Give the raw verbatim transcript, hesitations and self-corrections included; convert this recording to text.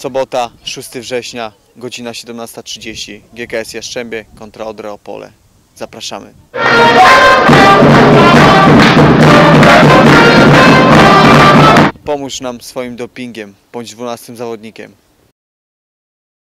Sobota, szóstego września, godzina siedemnasta trzydzieści. G K S Jastrzębie kontra Odra Opole. Zapraszamy. Pomóż nam swoim dopingiem, bądź dwunastym zawodnikiem.